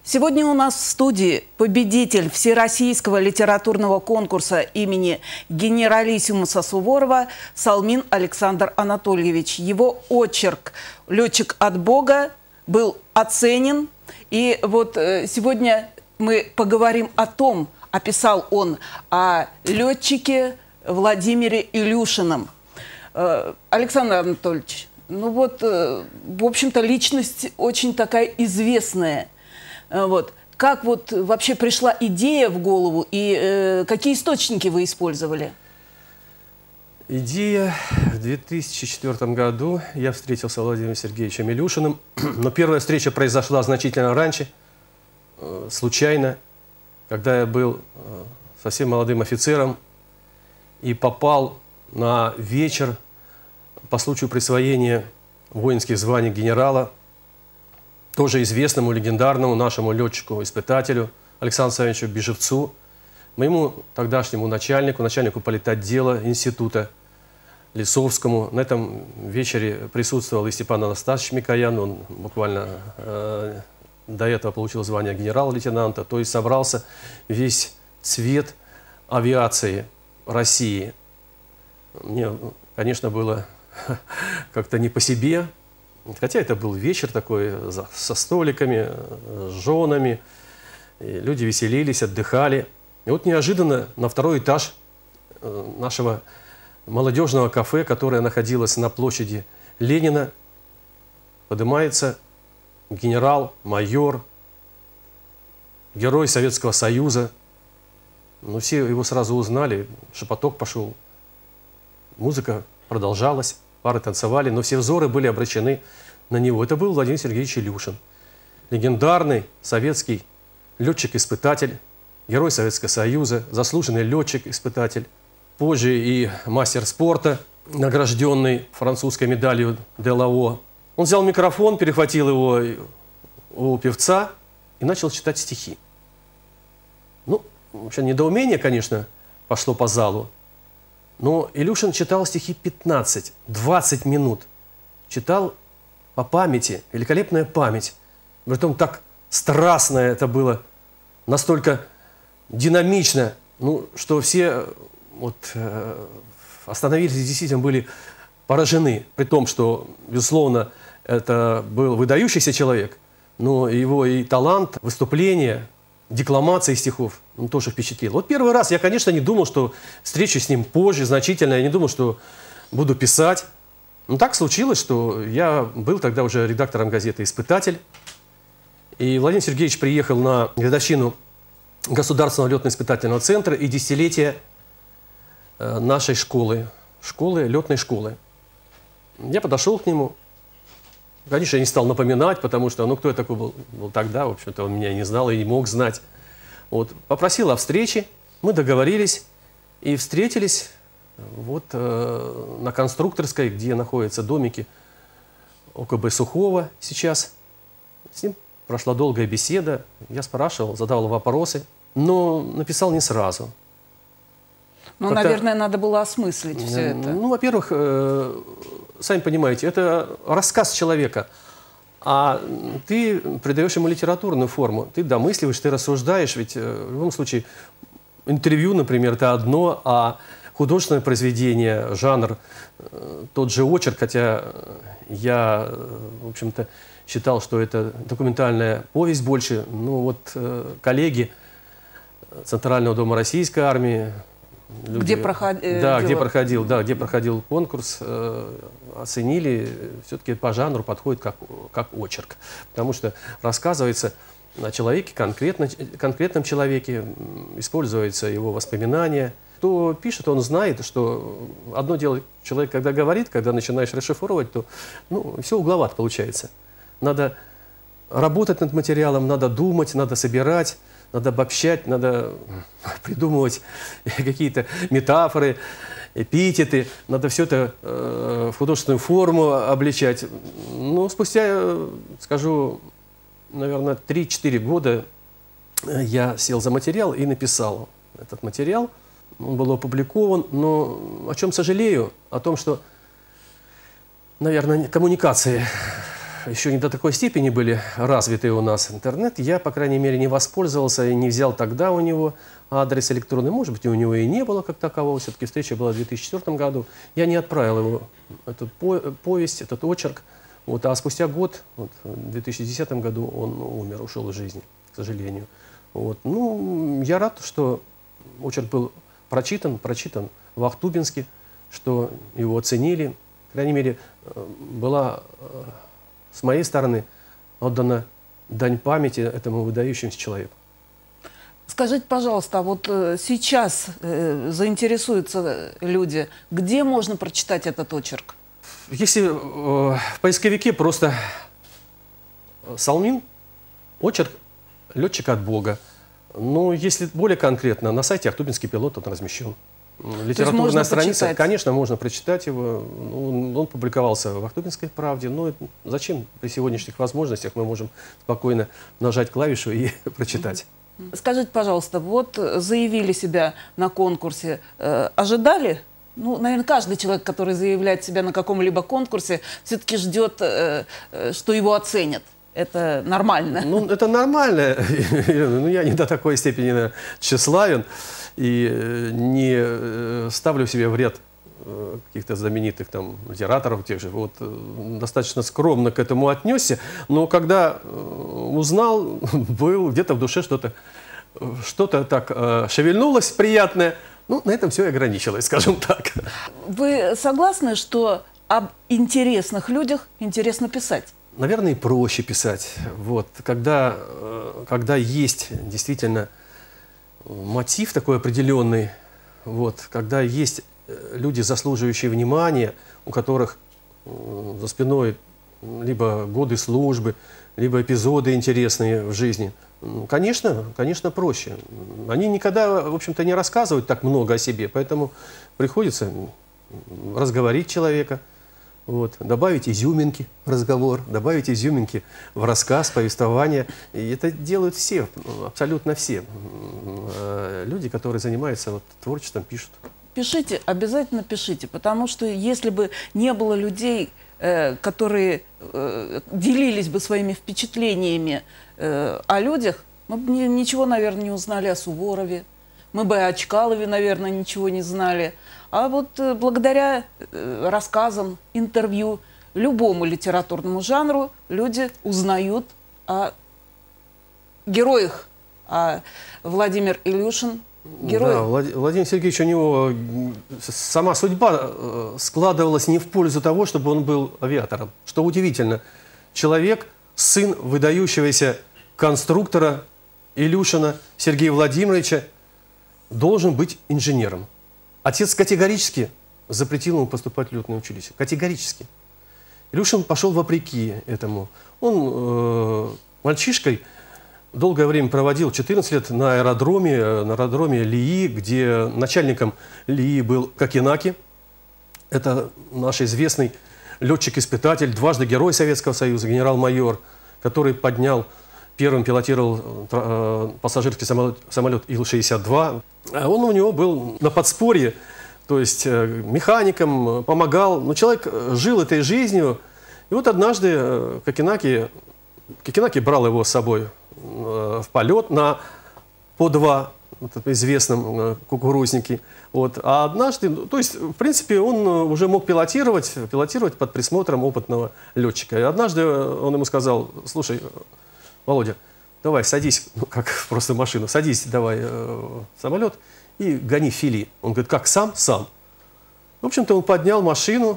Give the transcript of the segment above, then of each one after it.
Сегодня у нас в студии победитель Всероссийского литературного конкурса имени генералиссимуса Суворова Салмин Александр Анатольевич. Его очерк «Летчик от Бога» был оценен. И вот сегодня мы поговорим о том, описал он о летчике Владимире Илюшином. Александр Анатольевич, ну вот, в общем-то, личность очень такая известная. Вот. Как вот вообще пришла идея в голову и какие источники вы использовали? Идея в 2004 году. Я встретился с Владимиром Сергеевичем Илюшиным. Но первая встреча произошла значительно раньше, случайно, когда я был совсем молодым офицером и попал на вечер по случаю присвоения воинских званий генерала тоже известному, легендарному нашему летчику-испытателю Александру Савичу Бежевцу, моему тогдашнему начальнику политотдела института Лисовскому. На этом вечере присутствовал и Степан Анастасович Микоян, он буквально до этого получил звание генерал-лейтенанта, то есть собрался весь цвет авиации России. Мне, конечно, было как-то не по себе, хотя это был вечер такой со столиками, с женами, и люди веселились, отдыхали. И вот неожиданно на второй этаж нашего молодежного кафе, которое находилось на площади Ленина, поднимается генерал-майор, герой Советского Союза. Ну, все его сразу узнали, шепоток пошел. Музыка продолжалась, пары танцевали, но все взоры были обращены на него. Это был Владимир Сергеевич Илюшин, легендарный советский летчик-испытатель, герой Советского Союза, заслуженный летчик-испытатель, позже и мастер спорта, награжденный французской медалью Делао. Он взял микрофон, перехватил его у певца и начал читать стихи. Ну, вообще недоумение, конечно, пошло по залу. Но Илюшин читал стихи 15-20 минут. Читал по памяти, великолепная память. Притом так страстно это было, настолько динамично, ну, что все вот, остановились и действительно были поражены. При том, что, безусловно, это был выдающийся человек, но его и талант, выступление, декламация стихов тоже впечатлил. Вот первый раз я, конечно, не думал, что встречу с ним позже, значительно. Я не думал, что буду писать. Но так случилось, что я был тогда уже редактором газеты «Испытатель». И Владимир Сергеевич приехал на годовщину Государственного летно-испытательного центра и десятилетия нашей школы, летной школы. Я подошел к нему. Конечно, я не стал напоминать, потому что, ну, кто я такой был тогда, в общем-то, он меня не знал и не мог знать. Вот, попросил о встрече, мы договорились и встретились вот на Конструкторской, где находятся домики ОКБ Сухого сейчас. С ним прошла долгая беседа, я спрашивал, задавал вопросы, но написал не сразу. Ну, наверное, надо было осмыслить все это. Ну, во-первых, сами понимаете, это рассказ человека, а ты придаешь ему литературную форму, ты домысливаешь, ты рассуждаешь, ведь в любом случае интервью, например, это одно, а художественное произведение, жанр, тот же очерк, хотя я, в общем-то, считал, что это документальная повесть больше, ну вот коллеги Центрального дома Российской армии, люди, где проходил конкурс, оценили, все-таки по жанру подходит как очерк. Потому что рассказывается о человеке, конкретном человеке, используются его воспоминания. Кто пишет, он знает, что одно дело человек, когда говорит, когда начинаешь расшифровывать, то ну, все угловато получается. Надо работать над материалом, надо думать, надо собирать, надо обобщать, надо придумывать какие-то метафоры, эпитеты, надо все это в художественную форму обличать. Но спустя, скажу, наверное, 3-4 года я сел за материал и написал этот материал. Он был опубликован, но о чем сожалею? О том, что, наверное, коммуникации еще не до такой степени были развиты у нас интернет, я, по крайней мере, не воспользовался и не взял тогда у него адрес электронный. Может быть, у него и не было как такового. Все-таки встреча была в 2004 году. Я не отправил его, эту повесть, этот очерк. Вот, а спустя год, вот, в 2010 году, он умер, ушел из жизни, к сожалению. Вот. Ну, я рад, что очерк был прочитан в Ахтубинске, что его оценили. По крайней мере, была с моей стороны отдана дань памяти этому выдающемуся человеку. Скажите, пожалуйста, а вот сейчас заинтересуются люди, где можно прочитать этот очерк? Если в поисковике просто Салмин, очерк «Летчик от Бога». Но если более конкретно, на сайте «Ахтубинский пилот» он размещен. Литературная страница, почитать? Конечно, можно прочитать его. Он публиковался в «Ахтубинской правде». Но зачем при сегодняшних возможностях мы можем спокойно нажать клавишу и прочитать? Скажите, пожалуйста, вот заявили себя на конкурсе, ожидали? Ну, наверное, каждый человек, который заявляет себя на каком-либо конкурсе, все-таки ждет, что его оценят. Это нормально. Ну, это нормально. Ну, я не до такой степени тщеславен и не ставлю себе в ряд каких-то знаменитых там литераторов тех же. Вот, достаточно скромно к этому отнесся. Но когда узнал, был где-то в душе что-то так шевельнулось приятное. Ну, на этом все и ограничилось, скажем так. Вы согласны, что об интересных людях интересно писать? Наверное, и проще писать. Вот. Когда есть действительно мотив такой определенный, вот, когда есть люди, заслуживающие внимания, у которых за спиной либо годы службы, либо эпизоды интересные в жизни, конечно, проще. Они никогда, в общем-то, не рассказывают так много о себе, поэтому приходится разговорить человека, вот, добавить изюминки в разговор, добавить изюминки в рассказ, повествование. И это делают все, абсолютно все люди, которые занимаются вот творчеством, пишут. Пишите, обязательно пишите, потому что если бы не было людей, которые делились бы своими впечатлениями о людях, мы бы ничего, наверное, не узнали о Суворове, мы бы о Чкалове, наверное, ничего не знали. А вот благодаря рассказам, интервью, любому литературному жанру люди узнают о героях. А Владимир Илюшин герой. Да, Владимир Сергеевич, у него сама судьба складывалась не в пользу того, чтобы он был авиатором. Что удивительно, человек, сын выдающегося конструктора Илюшина Сергея Владимировича, должен быть инженером. Отец категорически запретил ему поступать в летное училище. Категорически. Илюшин пошел вопреки этому. Он мальчишкой долгое время проводил, 14 лет, на аэродроме ЛИИ, где начальником ЛИИ был Кокенаки. Это наш известный летчик-испытатель, дважды Герой Советского Союза, генерал-майор, который первым пилотировал пассажирский самолет Ил-62. Он у него был на подспорье, то есть механиком, помогал. Но человек жил этой жизнью. И вот однажды Кокенаки брал его с собой в полет на По-2, известном кукурузнике. Вот. А однажды, то есть, в принципе, он уже мог пилотировать под присмотром опытного летчика. И однажды он ему сказал: слушай, Володя, давай садись, ну как просто в машину, садись давай в самолет и гони фили. Он говорит: как, сам? Сам. В общем-то, он поднял машину,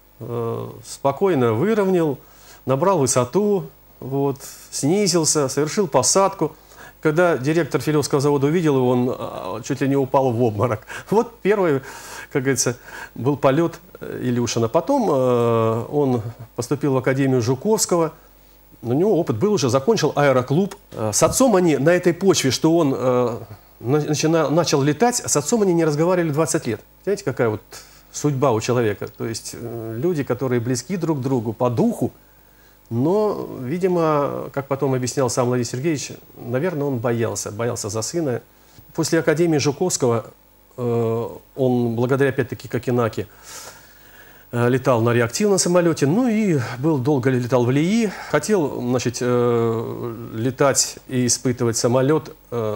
спокойно выровнял, набрал высоту, вот, снизился, совершил посадку. Когда директор Филевского завода увидел его, он чуть ли не упал в обморок. Вот первый, как говорится, был полет Илюшина. Потом он поступил в Академию Жуковского. У него опыт был уже, закончил аэроклуб. С отцом они на этой почве, что он начал летать, с отцом они не разговаривали 20 лет. Знаете, какая вот судьба у человека? То есть люди, которые близки друг к другу по духу, но, видимо, как потом объяснял сам Владимир Сергеевич, наверное, он боялся за сына. После Академии Жуковского он, благодаря, опять-таки, Кокенаки, летал на реактивном самолете, ну и долго летал в ЛИИ. Хотел, значит, летать и испытывать самолет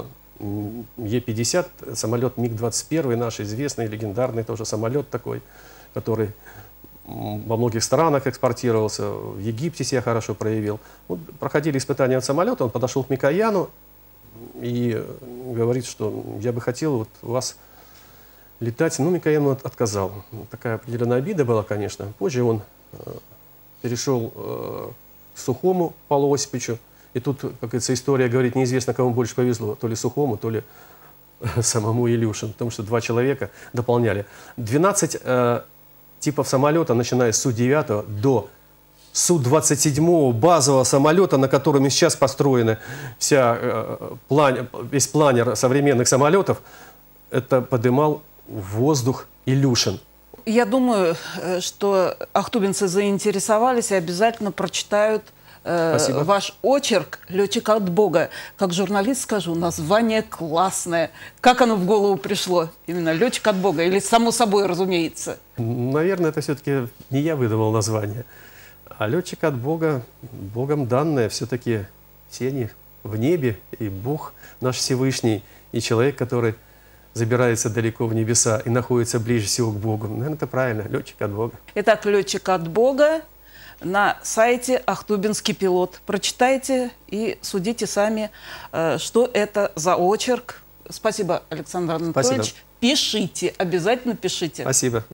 Е-50, самолет МиГ-21, наш известный, легендарный тоже самолет такой, который во многих странах экспортировался, в Египте себя хорошо проявил. Вот проходили испытания от самолета, он подошел к Микояну и говорит, что я бы хотел вот у вас летать. Ну, Микоян отказал. Такая определенная обида была, конечно. Позже он перешел к Сухому Павлу Осиповичу. И тут, как говорится, история говорит, неизвестно, кому больше повезло, то ли Сухому, то ли самому Илюшину, потому что два человека дополняли. 12 типов самолета, начиная с Су-9 до Су-27 базового самолета, на котором сейчас построена весь планер современных самолетов, это подымал в воздух Илюшин. Я думаю, что ахтубинцы заинтересовались и обязательно прочитают ваш очерк «Летчик от Бога». Как журналист скажу, название классное. Как оно в голову пришло? Именно «Летчик от Бога» или само собой, разумеется? Наверное, это все-таки не я выдавал название. А «Летчик от Бога», Богом данное, все-таки все они в небе, и Бог наш Всевышний, и человек, который забирается далеко в небеса и находится ближе всего к Богу. Наверное, это правильно, «Летчик от Бога». Итак, «Летчик от Бога» на сайте «Ахтубинский пилот». Прочитайте и судите сами, что это за очерк. Спасибо, Александр Анатольевич. Спасибо. Пишите, обязательно пишите. Спасибо.